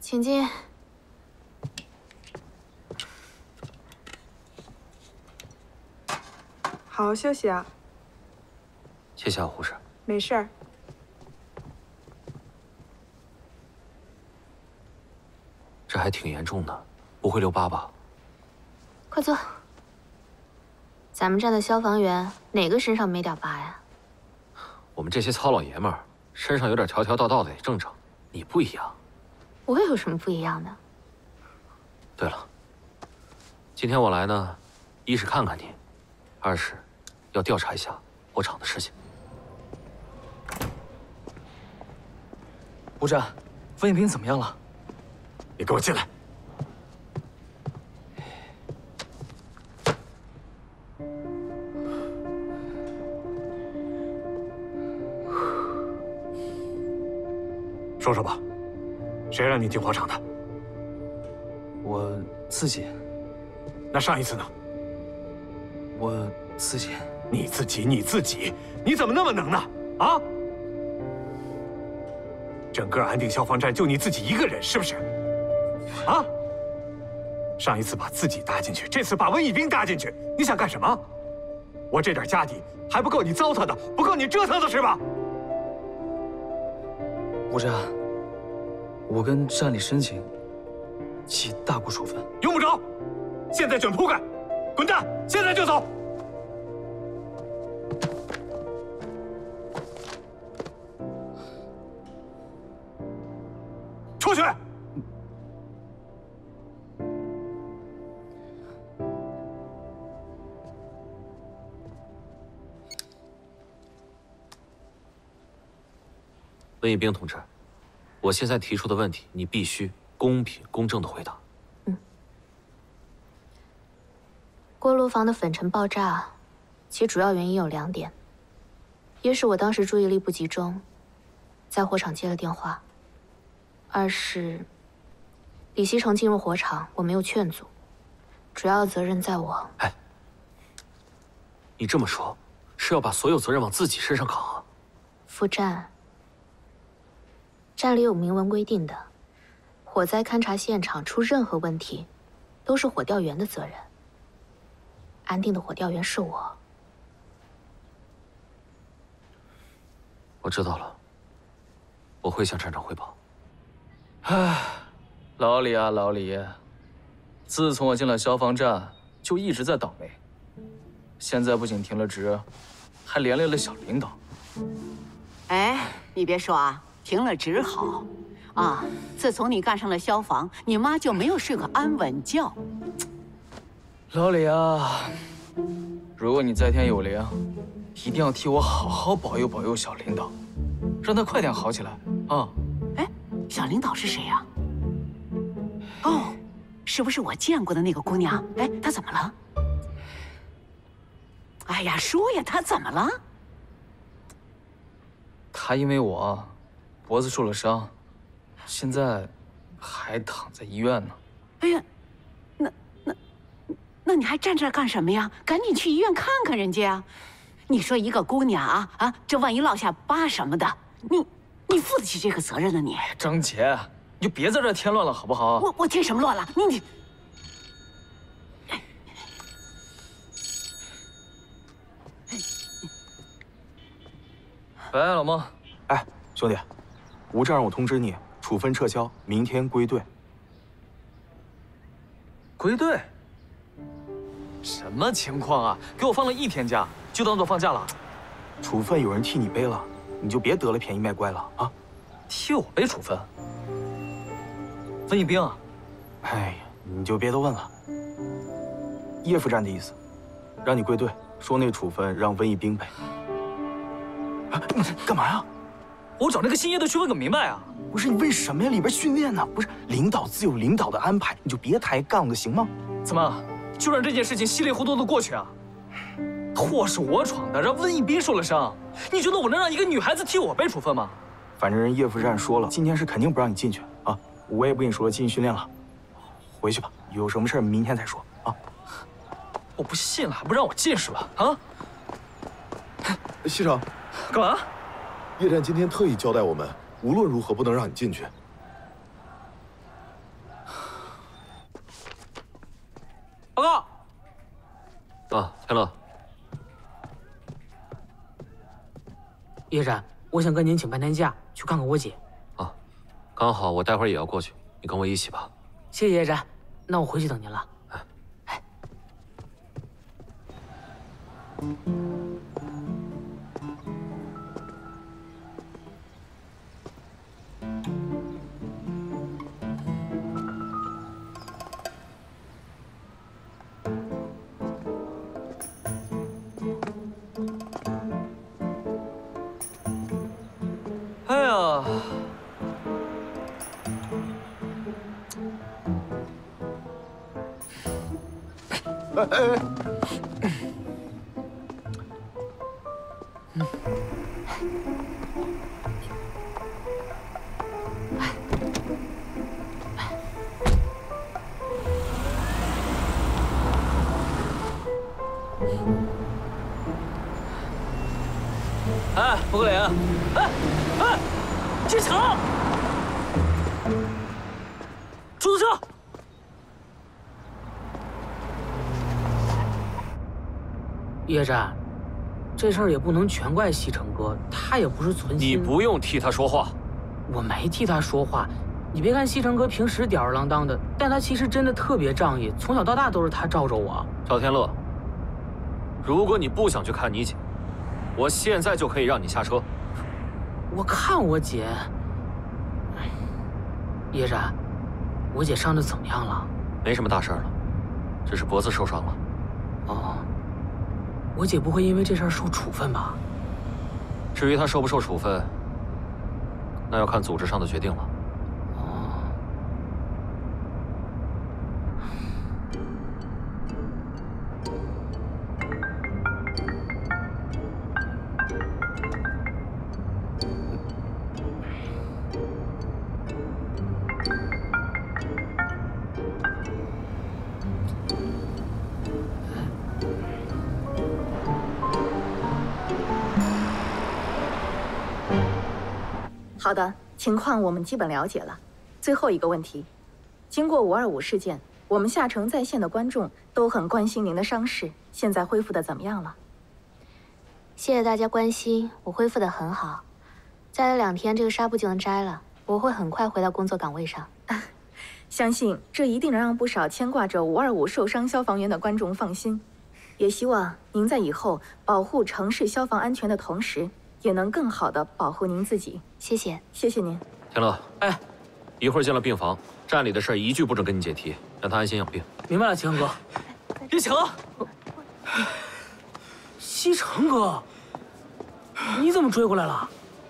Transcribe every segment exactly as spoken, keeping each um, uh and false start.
请进。 好好休息啊。 谢谢啊，护士。 没事儿。 这还挺严重的，不会留疤吧？ 快坐。咱们站的消防员哪个身上没点疤呀？ 我们这些糙老爷们儿身上有点条条道道的也正常，你不一样。 我有什么不一样的？ 对了，今天我来呢，一是看看你，二是要调查一下火场的事情。 部长，温一冰怎么样了？ 你给我进来！说说吧，谁让你进火场的？ 我自己。 那上一次呢？ 我自己。 你自己，你自己，你怎么那么能呢？啊！整个安定消防站就你自己一个人，是不是？啊！上一次把自己搭进去，这次把温一冰搭进去，你想干什么？我这点家底还不够你糟蹋的，不够你折腾的是吧？ 部长，我跟站里申请记大过处分。 用不着，现在卷铺盖，滚蛋！现在就走。出去！ 温一冰同志，我现在提出的问题，你必须公平公正的回答。 嗯。锅炉房的粉尘爆炸，其主要原因有两点：一是我当时注意力不集中，在火场接了电话；二是李希成进入火场，我没有劝阻，主要责任在我。 哎，你这么说，是要把所有责任往自己身上扛啊？ 副站。站里有明文规定的，火灾勘察现场出任何问题，都是火调员的责任。安定的火调员是我。 我知道了，我会向站长汇报。 唉，老李啊，老李，自从我进了消防站，就一直在倒霉。现在不仅停了职，还连累了小领导。 哎，你别说啊。停了职好，啊！自从你干上了消防，你妈就没有睡个安稳觉。 老李啊，如果你在天有灵，一定要替我好好保佑保佑小领导，让他快点好起来啊！ 哎，小领导是谁呀？哦，是不是我见过的那个姑娘？哎，她怎么了？哎呀，说呀，她怎么了？ 她因为我。脖子受了伤，现在还躺在医院呢。 哎呀，那那那你还站这儿干什么呀？赶紧去医院看看人家啊！你说一个姑娘啊啊，这万一落下疤什么的，你你负得起这个责任呢？你张姐，你就别在这添乱了好不好？ 我我添什么乱了？你你。 喂，老孟。 哎，兄弟。吴站让我通知你，处分撤销，明天归队。 归队？什么情况啊？给我放了一天假，就当做放假了？ 处分有人替你背了，你就别得了便宜卖乖了啊！ 替我背处分？温一冰啊？ 哎呀，你就别多问了。叶副站的意思，让你归队，说那处分让温一冰背。啊，你干嘛呀？ 我找那个姓叶的去问个明白啊！ 不是你为什么呀？里边训练呢？不是领导自有领导的安排，你就别抬杠了，行吗？ 怎么就让这件事情稀里糊涂的过去啊？祸是我闯的，让温一冰受了伤，你觉得我能让一个女孩子替我背处分吗？ 反正人叶副站说了，今天是肯定不让你进去啊！我也不跟你说进去训练了，回去吧，有什么事明天再说啊！ 我不信了，还不让我进是吧？啊！ 西长， 干嘛？ 叶站今天特意交代我们，无论如何不能让你进去。 叶战，我想跟您请半天假，去看看我姐。 啊，刚好我待会儿也要过去，你跟我一起吧。 谢谢叶战，那我回去等您了。 哎， 哎。 哎呀， 哎哎哎！ 哎，不可脸！哎哎，进城！出租车！ 叶战，这事儿也不能全怪西城哥，他也不是存心。 你不用替他说话。 我没替他说话。你别看西城哥平时吊儿郎当的，但他其实真的特别仗义，从小到大都是他罩着我。 赵天乐，如果你不想去看你姐，我现在就可以让你下车。 我看我姐，叶战，我姐伤的怎么样了？ 没什么大事了，只是脖子受伤了。 哦，我姐不会因为这事儿受处分吧？ 至于她受不受处分，那要看组织上的决定了。 哦。 好的，情况我们基本了解了。最后一个问题，经过五二五事件，我们下城在线的观众都很关心您的伤势，现在恢复的怎么样了？ 谢谢大家关心，我恢复的很好。再来两天，这个纱布就能摘了，我会很快回到工作岗位上。 相信这一定能让不少牵挂着五二五受伤消防员的观众放心。也希望您在以后保护城市消防安全的同时，也能更好的保护您自己。 谢谢， 谢谢您。 天乐， 哎， 一会儿进了病房，站里的事一句不准跟你姐提，让她安心养病。 明白了，齐恒哥。 叶强， 西城哥，你怎么追过来了？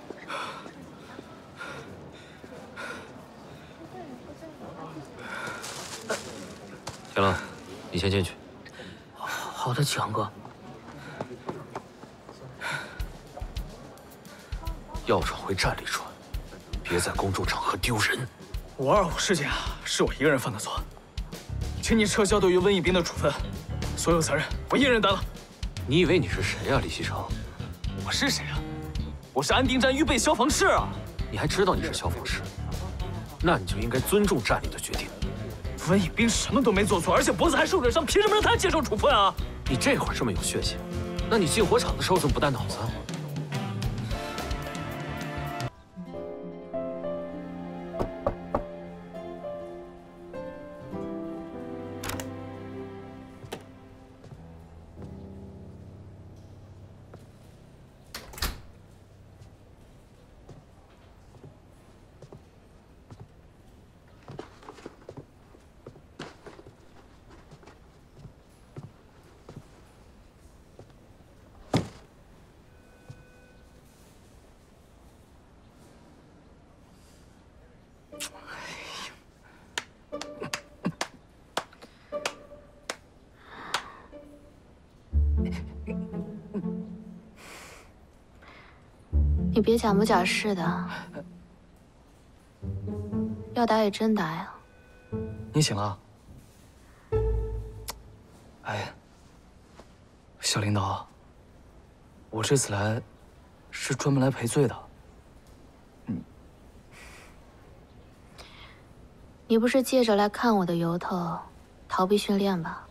天乐，你先进去。 好的，齐恒哥。 要闯回站里转，别在公众场合丢人。 五二五事件啊，是我一个人犯的错，请你撤销对于瘟疫兵的处分，所有责任我一人担了。 你以为你是谁啊，李西城？ 我是谁啊？我是安定站预备消防士啊！ 你还知道你是消防士？那你就应该尊重站里的决定。 瘟疫兵什么都没做错，而且脖子还受着伤，凭什么让他接受处分啊？ 你这会儿这么有血性，那你进火场的时候怎么不带脑子？ 你别假模假式的，要打也真打呀。 你醒了？哎，小领导，我这次来是专门来赔罪的。嗯， 你不是借着来看我的由头逃避训练吧？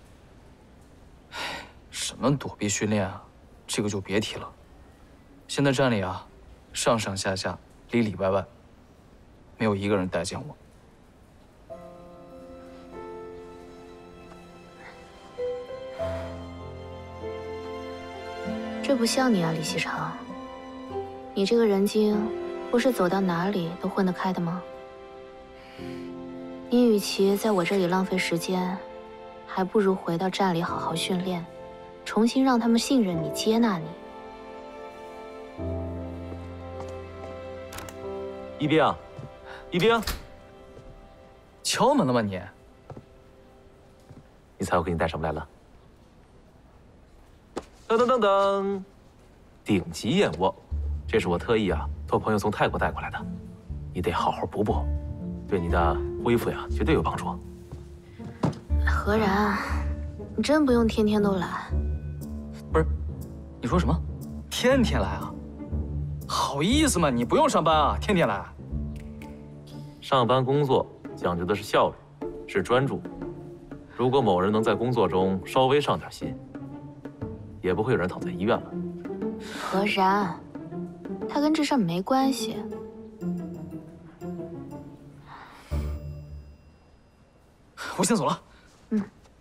什么躲避训练啊，这个就别提了。现在站里啊， 上上下下、里里外外，没有一个人待见我。 这不像你啊，李西城。你这个人精，不是走到哪里都混得开的吗？你与其在我这里浪费时间，还不如回到站里好好训练，重新让他们信任你、接纳你。 一冰，一冰， 敲门了吗你？ 你猜我给你带什么来了？噔噔噔噔，顶级燕窝，这是我特意啊托朋友从泰国带过来的，你得好好补补，对你的恢复呀绝对有帮助。 何然，你真不用天天都来。 不是，你说什么？天天来啊？好意思吗？你不用上班啊，天天来。 上班工作讲究的是效率，是专注。如果某人能在工作中稍微上点心，也不会有人躺在医院了。 何然，他跟这事儿没关系。 我先走了。 嗯。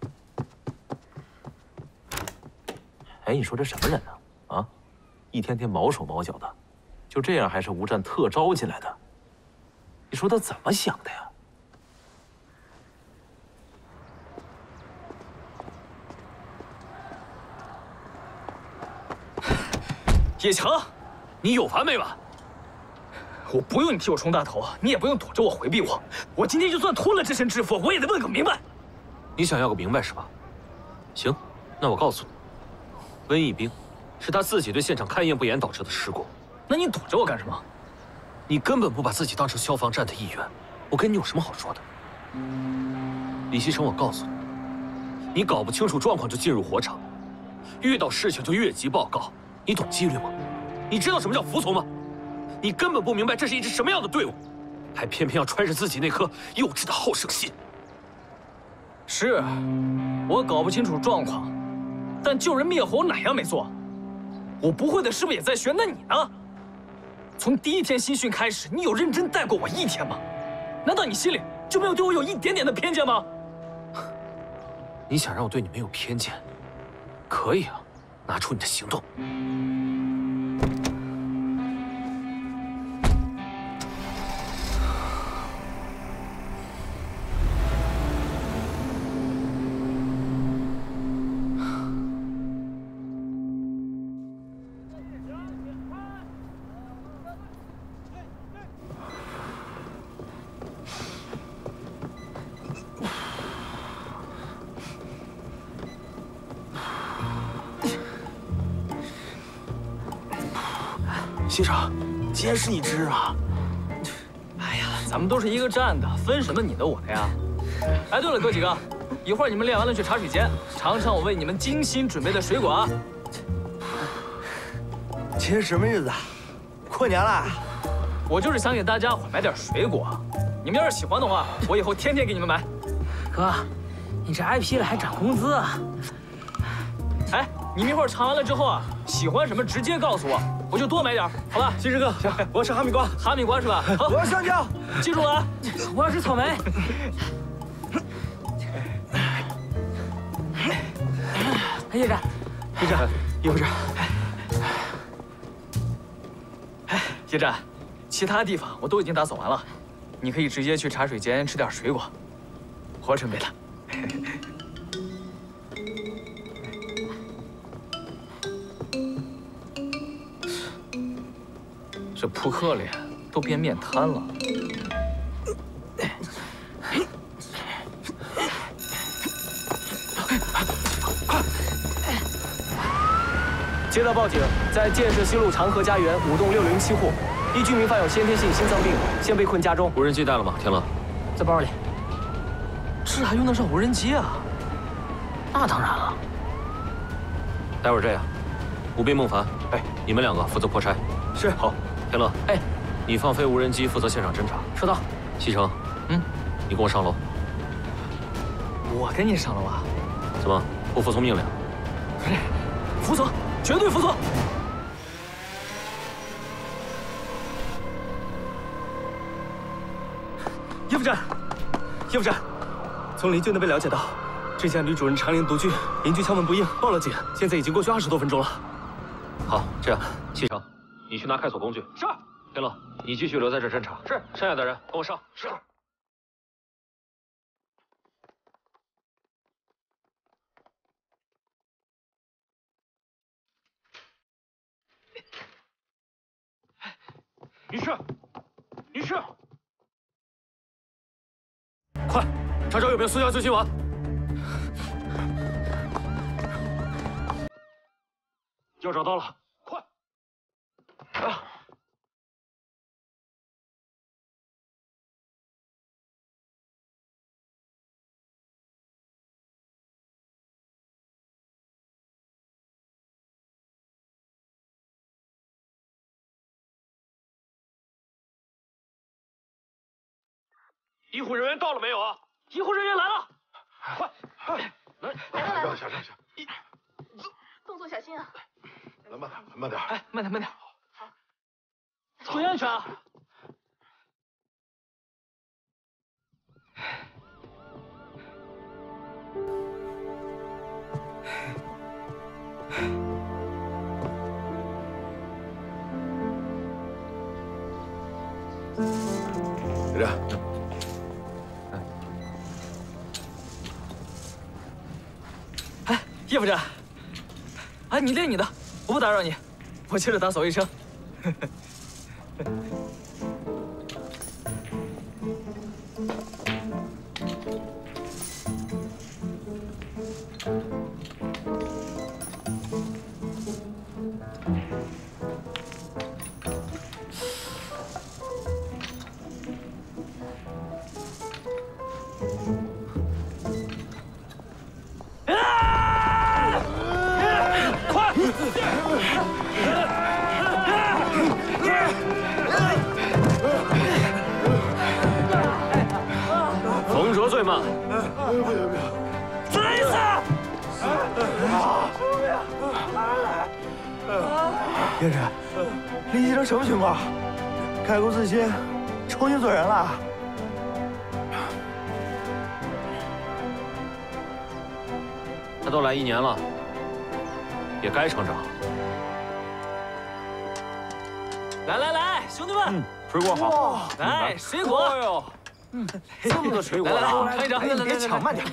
哎，你说这什么人呢？啊，一天天毛手毛脚的，就这样还是吴战特招进来的？你说他怎么想的呀？ 叶强， 你有完没完？ 我不用你替我冲大头，你也不用躲着我回避我。我今天就算脱了这身制服，我也得问个明白。 你想要个明白是吧？行，那我告诉你，瘟疫兵是他自己对现场勘验不严导致的事故。 那你躲着我干什么？ 你根本不把自己当成消防站的一员，我跟你有什么好说的？李西城，我告诉你，你搞不清楚状况就进入火场，遇到事情就越级报告，你懂纪律吗？你知道什么叫服从吗？你根本不明白这是一支什么样的队伍，还偏偏要揣着自己那颗幼稚的好胜心。 是，我搞不清楚状况，但救人灭火我哪样没做？我不会的是不是也在学？那你呢？从第一天新训开始，你有认真带过我一天吗？难道你心里就没有对我有一点点的偏见吗？ 你想让我对你没有偏见，可以啊，拿出你的行动。 西城，今天是你值日啊！ 哎呀，咱们都是一个站的，分什么你的我的呀？哎，对了，哥几个，一会儿你们练完了去茶水间尝尝我为你们精心准备的水果啊！ 今天什么日子啊？过年了！ 我就是想给大家伙买点水果，你们要是喜欢的话，我以后天天给你们买。 哥，你这挨批了还涨工资啊？ 哎，你们一会儿尝完了之后啊，喜欢什么直接告诉我。我就多买点，好吧？ 西施哥，我要吃哈密瓜， 哈密瓜是吧？好， 我要香蕉， 记住了啊！ 我要吃草莓。哎，叶战， 叶战，叶副站。 哎，叶战，其他地方我都已经打扫完了，你可以直接去茶水间吃点水果，我准备的。这扑克脸都变面瘫了。 接到报警，在建设西路长河家园五栋六零七户，一居民患有先天性心脏病，现被困家中。 无人机带了吗？天乐， 在包里。 这还用得上无人机啊？ 那当然了。 待会儿这样，吴斌、孟凡，哎，你们两个负责破拆。 是。 好。天乐， 哎， 你放飞无人机，负责现场侦查。 收到。 西城，嗯，你跟我上楼。 我跟你上楼啊？ 怎么不服从命令？ 不是，服从，绝对服从。 叶副站，叶副站，从邻居那边了解到，之前女主人长龄独居，邻居敲门不应，报了警，现在已经过去二十多分钟了。 好，这样，启程，你去拿开锁工具。是。天乐，你继续留在这侦查。是。剩下的人跟我上。是。女士，女士，快，查找有没有塑胶救心丸。要找到了，快！啊！医护人员到了没有啊？医护人员来了，快快来！ 来了来了， 下上下， 动作小心啊！ 来慢点，慢点。 哎，慢点慢点。 好， 注意安全啊！ 就这样。 哎，叶副站，哎，你练你的，我不打扰你，我接着打扫卫生。 冯卓最慢。 不行不行， 再来一次！ 叶晨，李先生什么情况？开过自新，重新做人了。 他都来一年了，也该成长。 来来来，兄弟们， 嗯，水果好。 来水果。哎呦， 嗯，这么多水果啊！ 来来来，尝一尝。 哎，你别抢，慢点。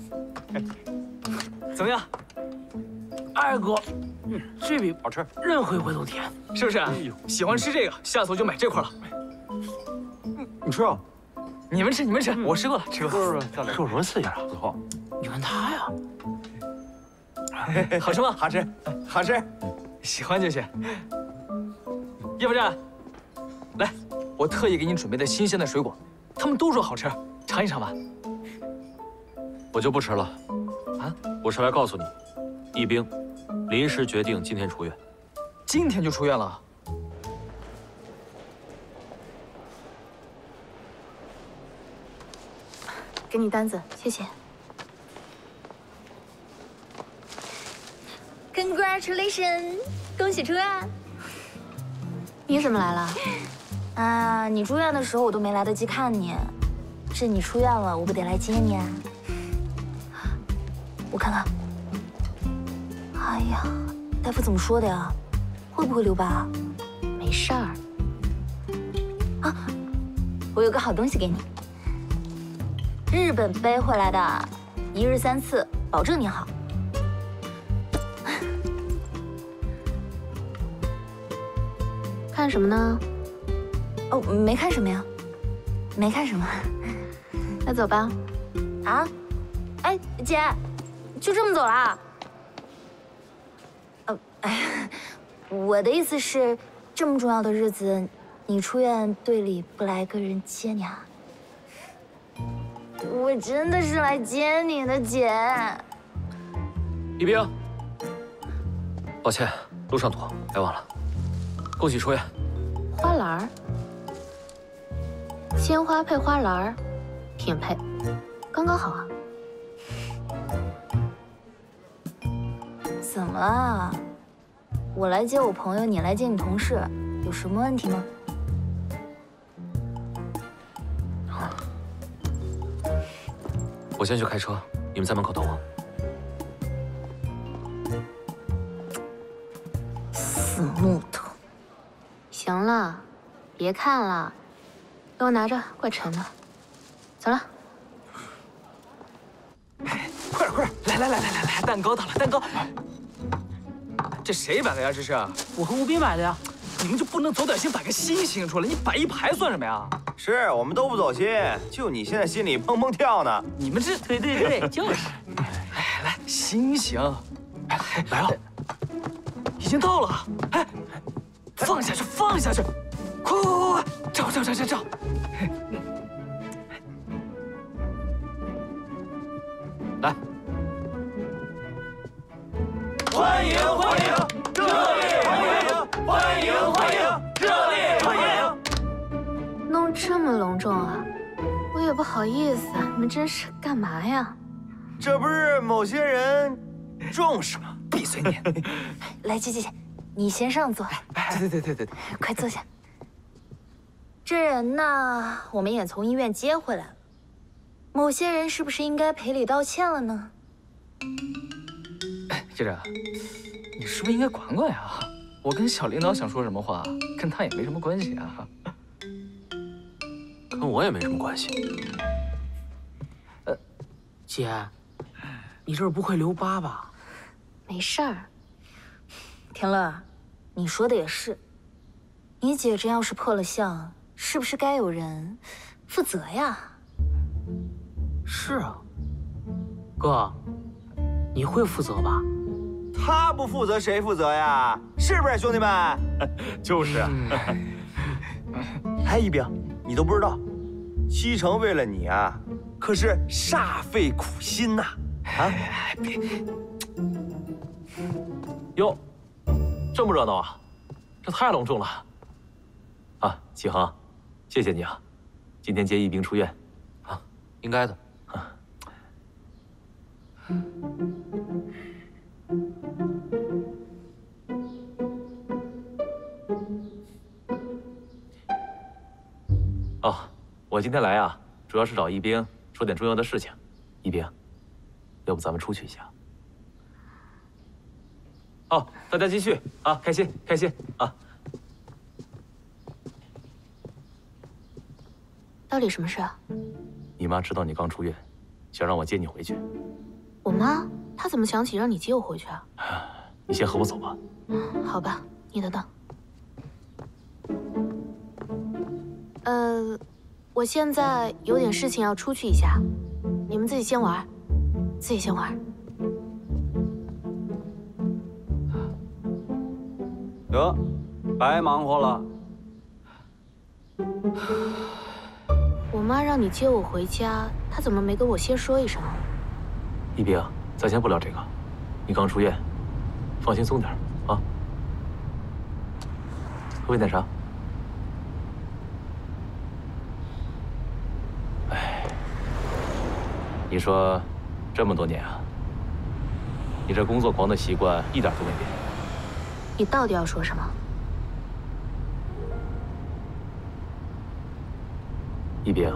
怎么样？ 二哥，这比好吃，任回回都甜， 是不是？喜欢吃这个，下次我就买这块了。 你吃啊？ 你们吃，你们吃，我吃过了，吃过了。 是是，有什么刺激啊？子浩， 你问他呀。 好吃吗？ 好吃，好吃。 喜欢就行。叶副站，来，我特意给你准备的新鲜的水果，他们都说好吃，尝一尝吧。 我就不吃了。 啊？ 我是来告诉你，一兵临时决定今天出院。 今天就出院了？ 给你单子， 谢谢。 Congratulations， 恭喜出院！ 你怎么来了？ 啊，你住院的时候我都没来得及看你，是你出院了，我不得来接你啊？我看看，哎呀，大夫怎么说的呀？会不会留疤？ 没事儿。 啊，我有个好东西给你，日本背回来的，一日三次，保证你好。 看什么呢？ 哦，没看什么呀，没看什么。 那走吧。 啊？哎，姐，就这么走啦？呃，哎呀，我的意思是，这么重要的日子，你出院队里不来个人接你啊？我真的是来接你的，姐。 一兵，抱歉，路上堵，来晚了。 恭喜出院。 花篮儿，鲜花配花篮儿，挺配，刚刚好啊。 怎么了？我来接我朋友，你来接你同事，有什么问题吗？ 我先去开车，你们在门口等我。 死木头。 行了，别看了，给我拿着，怪沉的。走了。 哎，快点快点，来来来来来来，蛋糕到了，蛋糕。这谁摆的呀？这是我和吴斌摆的呀。 你们就不能走点心，摆个心形出来？你摆一排算什么呀？ 是我们都不走心，就你现在心里砰砰跳呢。 你们这对对对，就是。 哎，来心形，哎，来了，已经到了。哎，放下去，放下去，快快快快，照照照照照。 来， 欢迎欢迎，热烈欢迎，欢迎欢迎，热烈欢迎。 弄这么隆重啊，我也不好意思啊，你们真是干嘛呀？ 这不是某些人重视吗？ 闭嘴你！ 来，姐姐姐，你先上座。 哎，对对对对对， 快坐下。这人呢，我们也从医院接回来了。某些人是不是应该赔礼道歉了呢？ 哎，这人，你是不是应该管管呀？我跟小领导想说什么话，跟他也没什么关系啊。 跟我也没什么关系。 呃，姐，你这儿不会留疤吧？ 没事儿。 田乐，你说的也是。你姐这要是破了相，是不是该有人负责呀？ 是啊，哥，你会负责吧？ 他不负责谁负责呀？是不是兄弟们？就是啊。哎，一冰，你都不知道，西城为了你啊，可是煞费苦心呐！啊，别， 哟，这么热闹啊，这太隆重了。啊，启航，谢谢你啊，今天接一冰出院， 啊，应该的。 啊。哦，我今天来啊，主要是找一冰说点重要的事情。一冰，要不咱们出去一下？哦，大家继续啊，开心开心啊！ 到底什么事啊？ 你妈知道你刚出院，想让我接你回去。 我妈？她怎么想起让你接我回去啊？ 你先和我走吧。 好吧，你等等。呃，我现在有点事情要出去一下，你们自己先玩，自己先玩。 得，白忙活了。 我妈让你接我回家，她怎么没跟我先说一声？ 一冰，咱先不聊这个，你刚出院，放轻松点啊。喝杯奶茶。哎，你说这么多年啊，你这工作狂的习惯一点都没变。 你到底要说什么？ 一冰，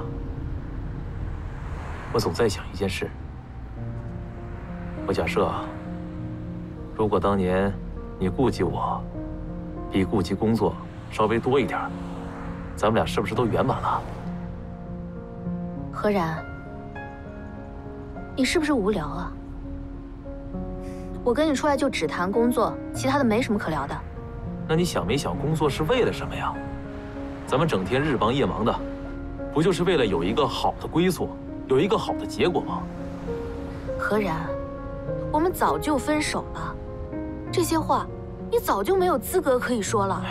我总在想一件事。我假设啊，如果当年你顾及我，比顾及工作稍微多一点，咱们俩是不是都圆满了？ 何然，你是不是无聊啊？我跟你出来就只谈工作，其他的没什么可聊的。 那你想没想工作是为了什么呀？咱们整天日帮夜忙的，不就是为了有一个好的归宿，有一个好的结果吗？ 何然，我们早就分手了，这些话你早就没有资格可以说了。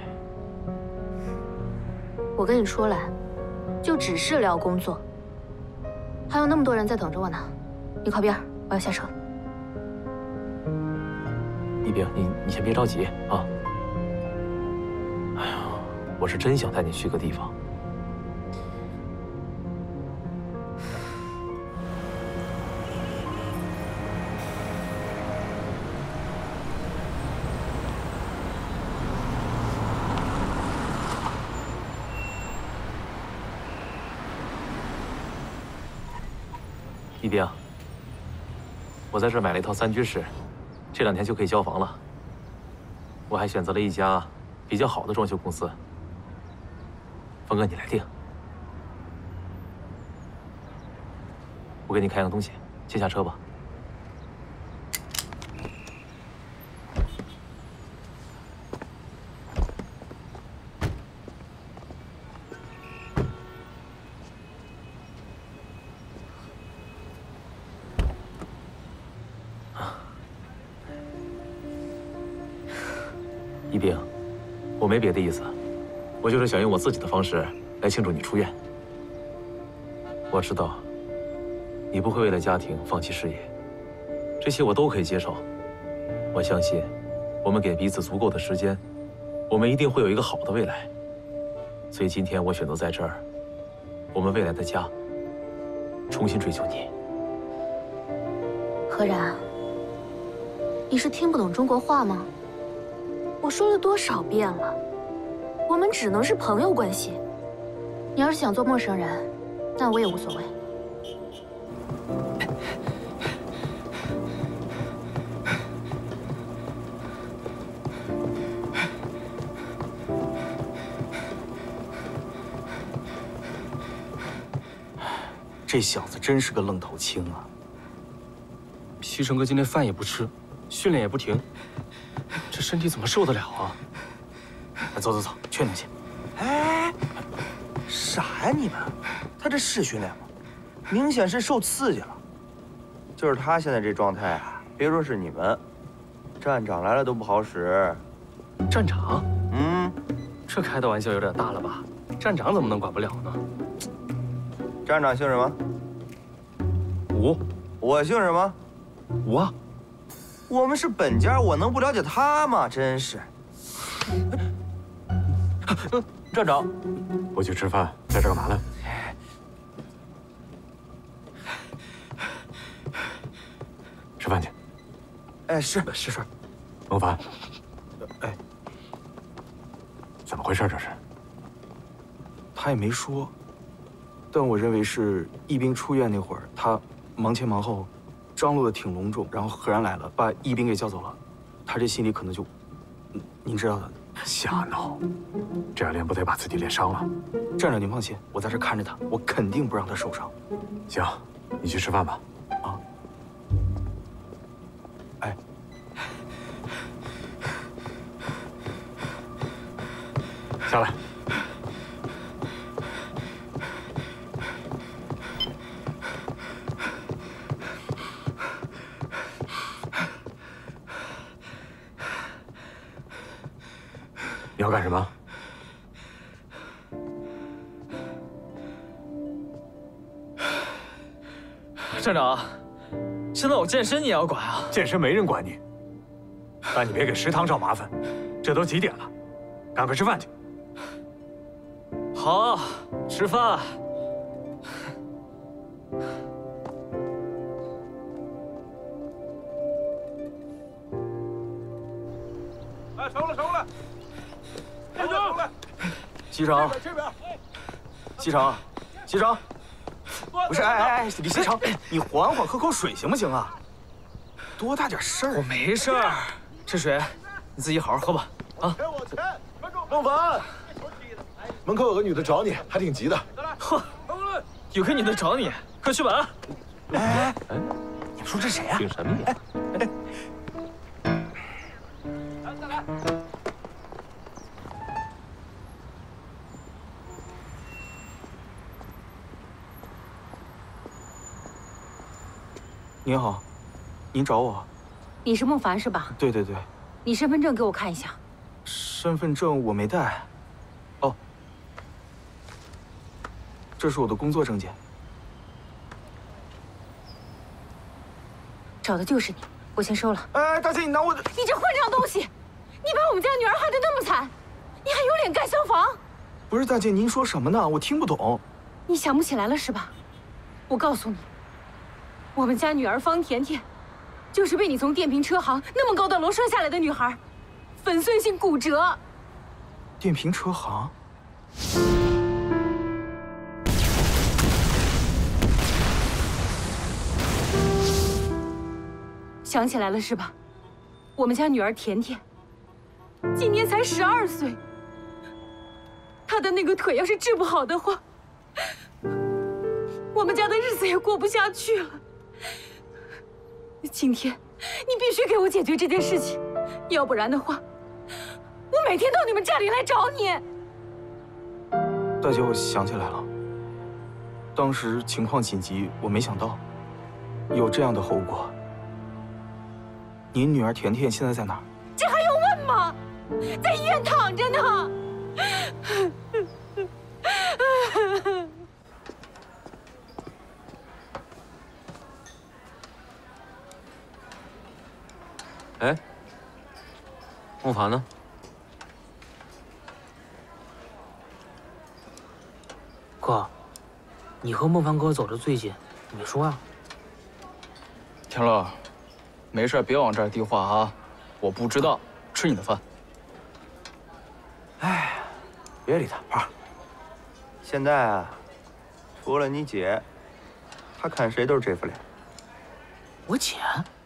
我跟你出来，就只是聊工作，还有那么多人在等着我呢。你靠边，我要下车。 一冰，你你先别着急啊。哎呀，我是真想带你去个地方。 一冰，我在这儿买了一套三居室，这两天就可以交房了。我还选择了一家比较好的装修公司。峰哥，你来定。我给你看样东西，先下车吧。一冰，我没别的意思，我就是想用我自己的方式来庆祝你出院。我知道你不会为了家庭放弃事业，这些我都可以接受。我相信，我们给彼此足够的时间，我们一定会有一个好的未来。所以今天我选择在这儿，我们未来的家，重新追求你。 何然，你是听不懂中国话吗？我说了多少遍了，我们只能是朋友关系。你要是想做陌生人，那我也无所谓。 这小子真是个愣头青啊！西城哥今天饭也不吃，训练也不停，这身体怎么受得了啊？走走走，劝他去。 哎，啥呀你们？他这是训练吗？明显是受刺激了。就是他现在这状态啊，别说是你们，站长来了都不好使。 站长？ 嗯， 这开的玩笑有点大了吧？站长怎么能管不了呢？ 站长姓什么？ 吴。 我姓什么？ 吴啊。 我们是本家，我能不了解他吗？真是。 站长， 我去吃饭，在这干嘛呢？吃饭去。 哎，是是是。 孟凡。 哎， 怎么回事？这是？ 他也没说，但我认为是一兵出院那会儿，他忙前忙后，张罗的挺隆重，然后何然来了，把一兵给叫走了，他这心里可能就，您知道的。 瞎闹，这样练不得把自己练伤了。 站长您放心，我在这看着他，我肯定不让他受伤。 行，你去吃饭吧。 啊。哎。 下来。你要干什么？ 站长，现在我健身你也要管啊？ 健身没人管你，但你别给食堂找麻烦。这都几点了，赶快吃饭去。 好，吃饭。 哎，收了收了。站长， 西城，西城，西城，不是，哎哎哎，李西城，你缓缓，喝口水行不行啊？多大点事儿！ 我没事儿，这水你自己好好喝吧。啊！ 孟凡，门口有个女的找你，还挺急的。 呵，有个女的找你，快去吧。 哎哎，你说这谁呀？ 挺神秘。哎哎。 再来。 您好，您找我？ 你是孟凡是吧？ 对对对。 你身份证给我看一下。 身份证我没带。哦，这是我的工作证件。 找的就是你，我先收了。 哎，大姐，你拿我的…… 你这混账东西！你把我们家女儿害得那么惨，你还有脸干消防？ 不是大姐，您说什么呢？我听不懂。 你想不起来了是吧？我告诉你。我们家女儿方甜甜，就是被你从电瓶车行那么高的楼摔下来的女孩，粉碎性骨折。 电瓶车行？ 想起来了是吧？我们家女儿甜甜，今年才十二岁。她的那个腿要是治不好的话，我们家的日子也过不下去了。今天，你必须给我解决这件事情，要不然的话，我每天到你们家里来找你。 大姐，我想起来了，当时情况紧急，我没想到有这样的后果。您女儿甜甜现在在哪儿？ 这还用问吗？在医院躺着呢。 哎，孟凡呢？ 哥，你和孟凡哥走的最近，你没说呀？ 天乐，没事别往这儿递话啊！我不知道，吃你的饭。 哎，别理他，胖。现在啊，除了你姐，他看谁都是这副脸。 我姐？